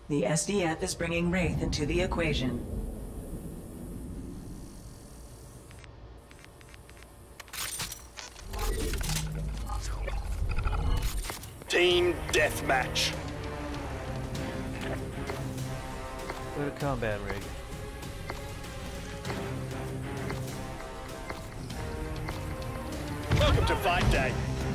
The SDF is bringing Wraith into the equation. Team deathmatch. Go to combat rig. Welcome to Fight Day.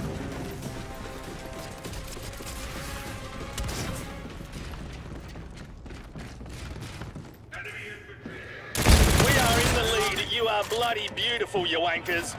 We are in the lead. You are bloody beautiful, you wankers.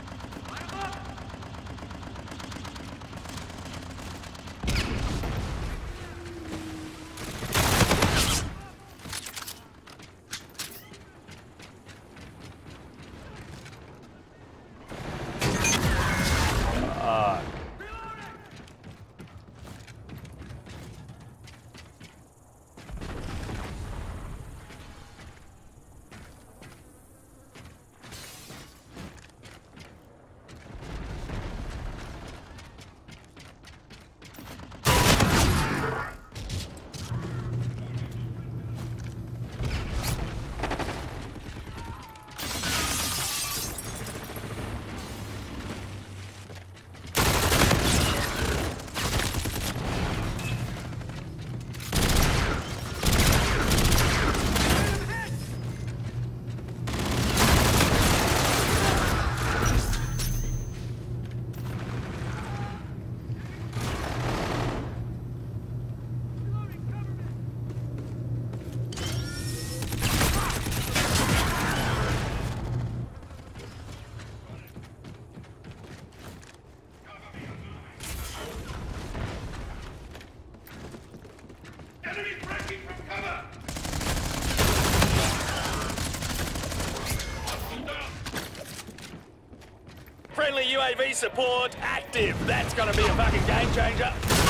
Friendly UAV support active. That's gonna be a fucking game changer.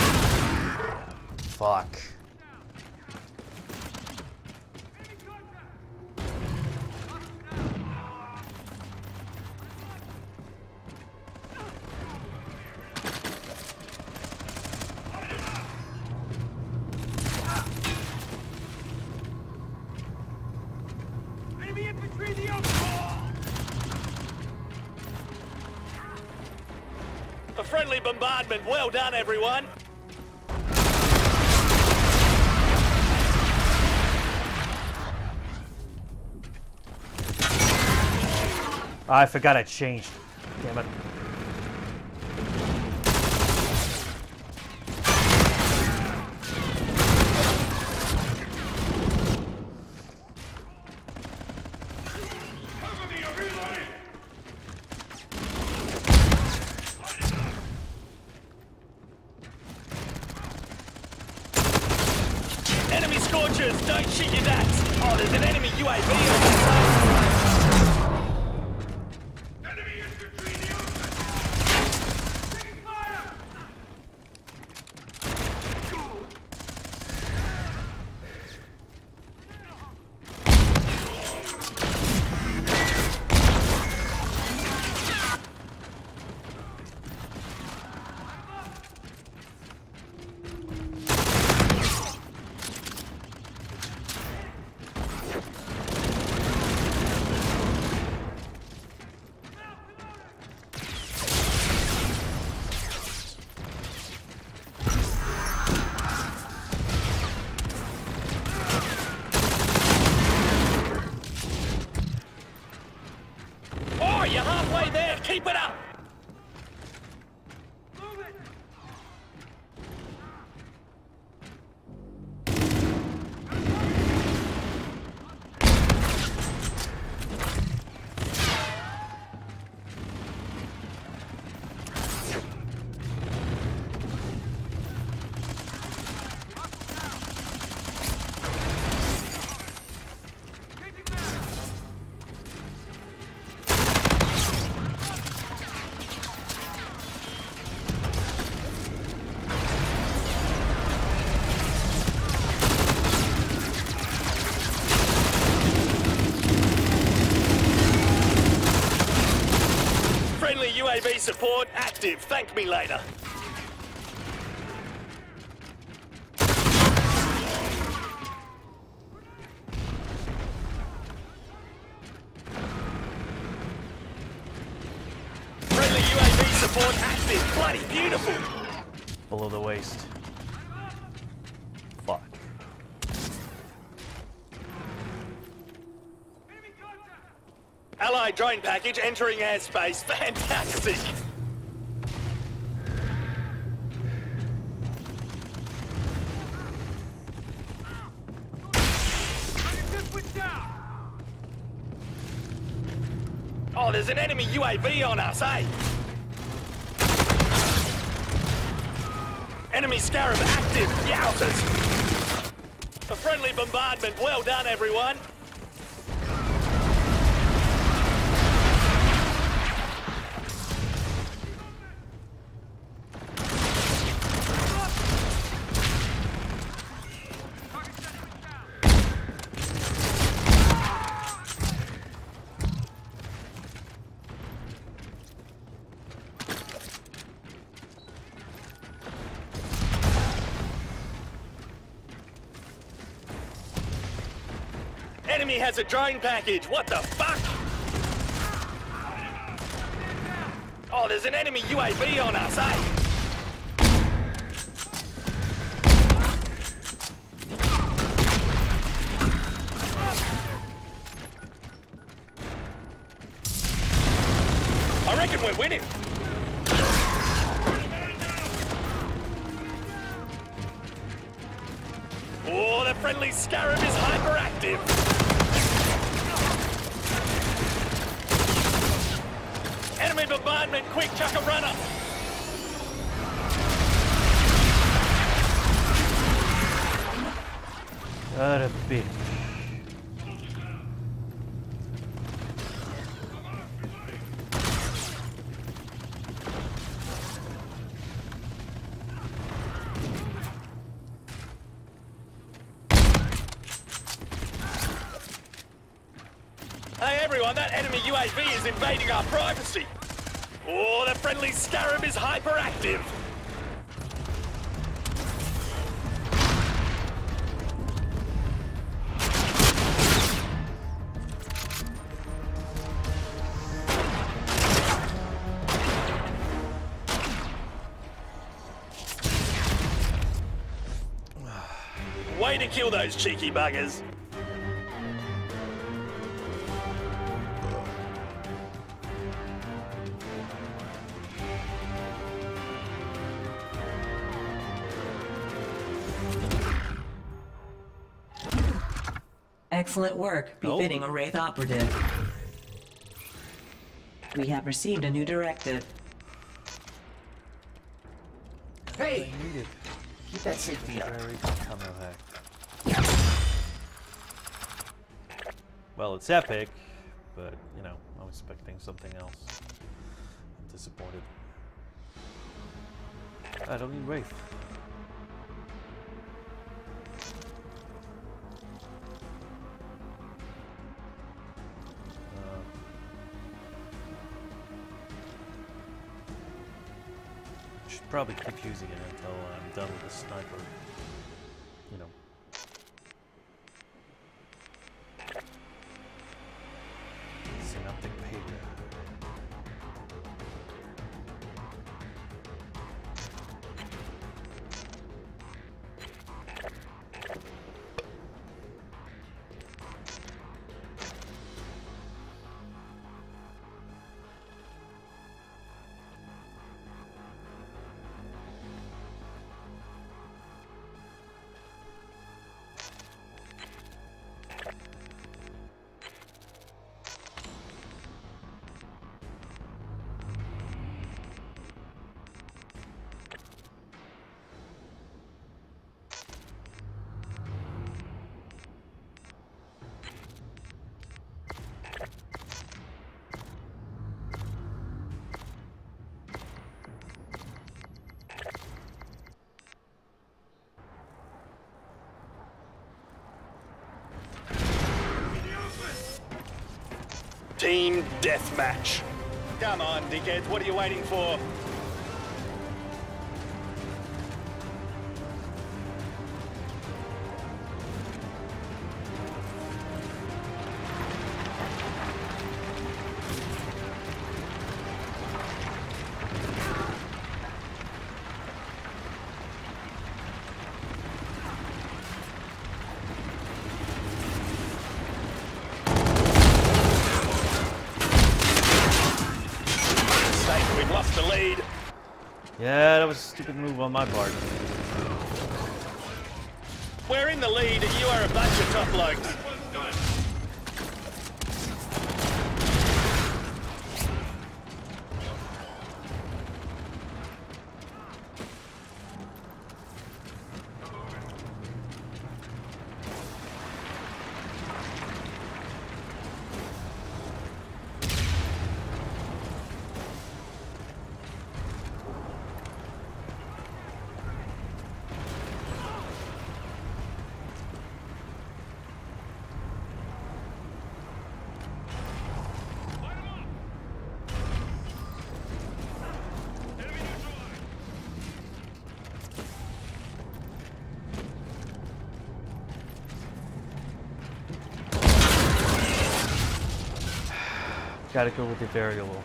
Fuck. Enemy infantry in the open. A friendly bombardment. Well done, everyone. I forgot I changed. Damn it. Enemy scorchers, don't shoot your dats. Oh, there's an enemy UAV on the side. Enemy infantry in the open. Taking fire. Oh, you're halfway there. Keep it up. UAV support active. Thank me later. support active. Bloody beautiful. Below the waist. Fuck. Allied drone package entering airspace. Fantastic. Oh, there's an enemy UAV on us, eh? Enemy Scarab active. Youters. A friendly bombardment. Well done, everyone. Enemy has a drone package. What the fuck? Oh, there's an enemy UAV on us, eh? I reckon we're winning. Oh, the friendly Scarab is hyperactive. Enemy bombardment, quick, chuck a runner. What a bitch. Hey everyone, that enemy UAV is invading our privacy. Oh, the friendly Scarab is hyperactive. Way to kill those cheeky buggers. Excellent work, befitting a Wraith operative. We have received a new directive. Hey! Keep that safety up. Very camo hack. Well, it's epic, but, you know, I was expecting something else. I'm disappointed. I don't need Wraith. Should probably keep using it until I'm done with the sniper. You know. Synoptic paper. Team deathmatch. Come on, dickheads, what are you waiting for? that was a stupid move on my part. We're in the lead and you are a bunch of top blokes. Gotta go with the variable.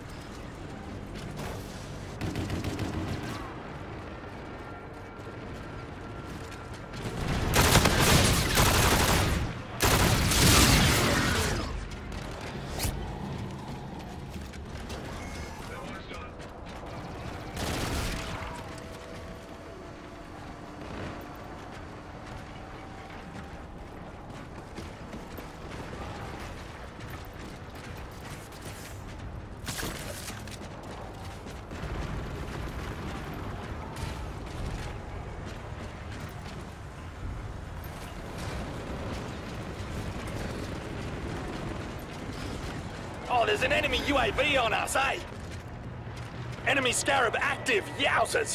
Oh, there's an enemy UAV on us, eh? Enemy Scarab active, yowzers!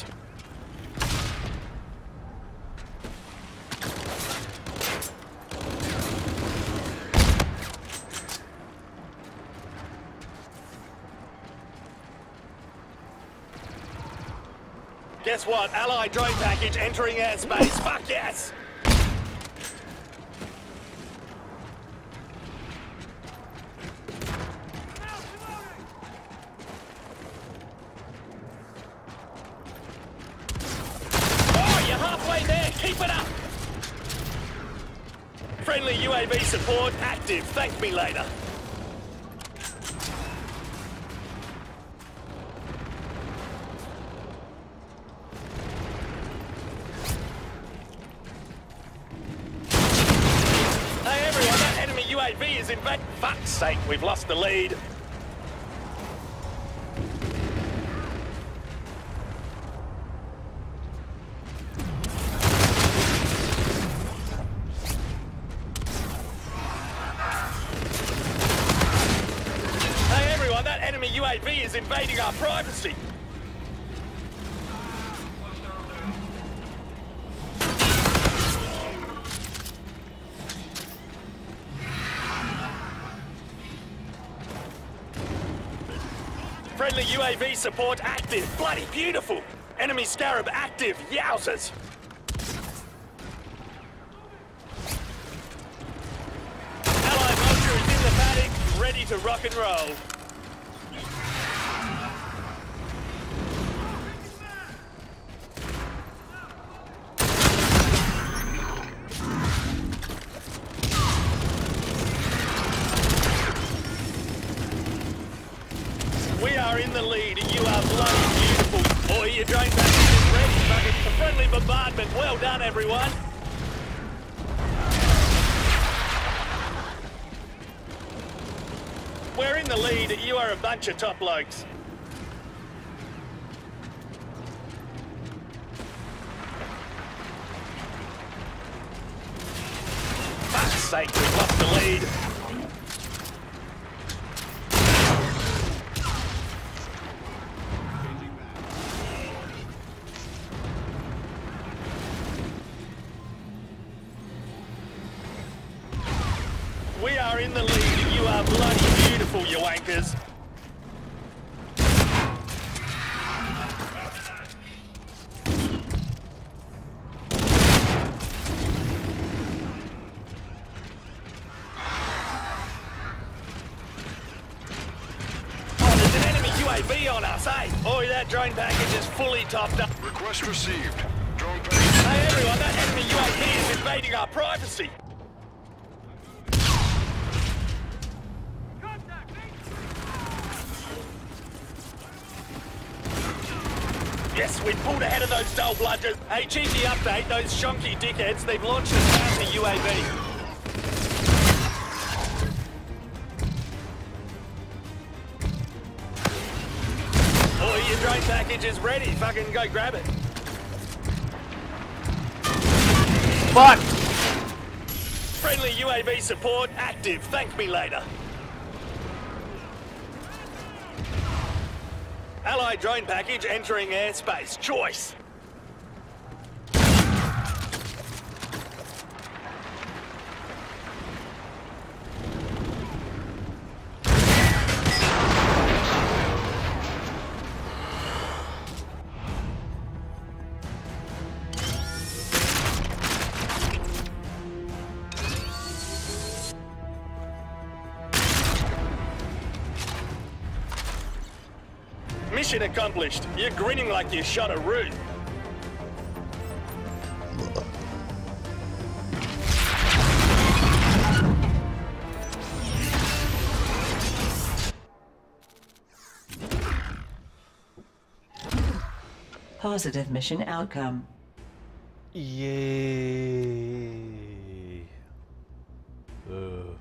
Guess what? Allied drone package entering airspace. Fuck yes! Keep it up! Friendly UAV support active. Thank me later. Hey everyone, that enemy UAV is in back. Fuck's sake, we've lost the lead. UAV is invading our privacy. Friendly UAV support active. Bloody beautiful. Enemy Scarab active. Yowzers. Allied Vulture is in the paddock, ready to rock and roll. We are in the lead and you are bloody beautiful. Boy, your drone package is ready, but it's a friendly bombardment. Well done, everyone. We're in the lead and you are a bunch of top blokes. Fuck's sake, we've lost the lead. We are in the lead and you are bloody beautiful, you wankers. Oh, there's an enemy UAV on us, eh? Boy, that drone package is fully topped up. Request received. Drone package. Hey everyone, that enemy UAV is invading our privacy. Yes, we've pulled ahead of those dull bludgers. Hey, cheeky update, those shonky dickheads, they've launched a counter UAV. Oh, your drone package is ready. Fucking go grab it. Fuck! Friendly UAV support active. Thank me later. Allied drone package entering airspace. Choice. Mission accomplished. You're grinning like you shot a root. Positive mission outcome. Yay.